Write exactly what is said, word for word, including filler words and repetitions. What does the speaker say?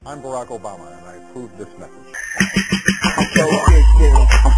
I'm Barack Obama, and I approve this message. Okay, okay, okay.